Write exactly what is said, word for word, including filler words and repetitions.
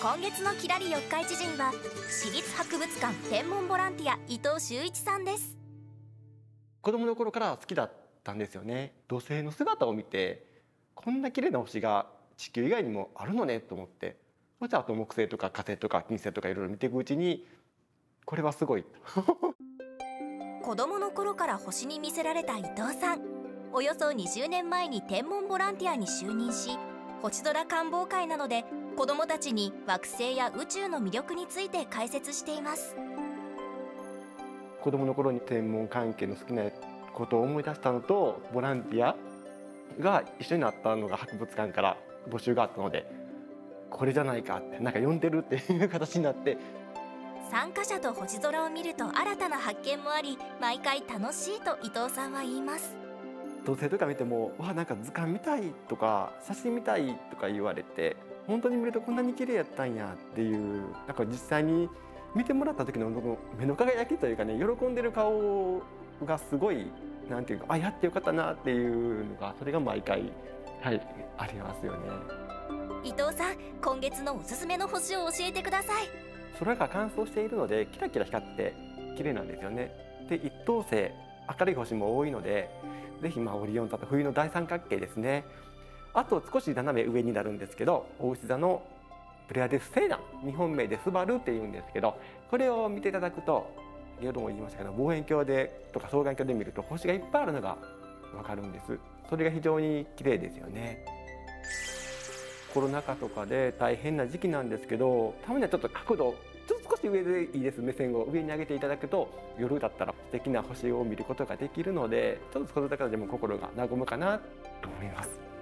今月のきらり四日市人は市立博物館天文ボランティア伊藤修一さんです。 子供の頃から好きだったんですよね。土星の姿を見てこんな綺麗な星が地球以外にもあるのねと思って、そしてあと木星とか火星とか金星とかいろいろ見ていくうちにこれはすごい子供の頃から星に魅せられた伊藤さん、およそにじゅうねんまえに天文ボランティアに就任し、星空観望会などで子どもたちに惑星や宇宙の魅力について解説しています。 子供の頃に天文関係の好きなことを思い出したのと、ボランティアが一緒になったのが博物館から募集があったので、これじゃないかって、なんか呼んでるっていう形になって、 参加者と星空を見ると新たな発見もあり、毎回楽しいと伊藤さんは言います。 土星とか見ても、わ、なんか図鑑見たいとか写真見たいとか言われて、本当に見るとこんなに綺麗やったんやっていう、なんか実際に見てもらった時の目の輝きというかね、喜んでる顔がすごい、なんていうか、あ、やってよかったなっていうのが、それが毎回、はい、ありますよね。 伊藤さん、今月のおすすめの星を教えてください。 空が乾燥しているのでキラキラ光って綺麗なんですよね。で、一等星、明るい星も多いので、ぜひまあオリオン座と冬の大三角形ですね。あと少し斜め上になるんですけど、牡牛座のプレアデス星団、日本名でスバルっていうんですけど、これを見ていただくと、先ほども言いましたけど、望遠鏡でとか双眼鏡で見ると星がいっぱいあるのがわかるんです。それが非常に綺麗ですよね。コロナ禍とかで大変な時期なんですけど、たまにはちょっと角度ちょっと少し上でいいです。目線を上に上げていただくと、夜だったら素敵な星を見ることができるので、ちょっとそれだけでも心が和むかなと思います。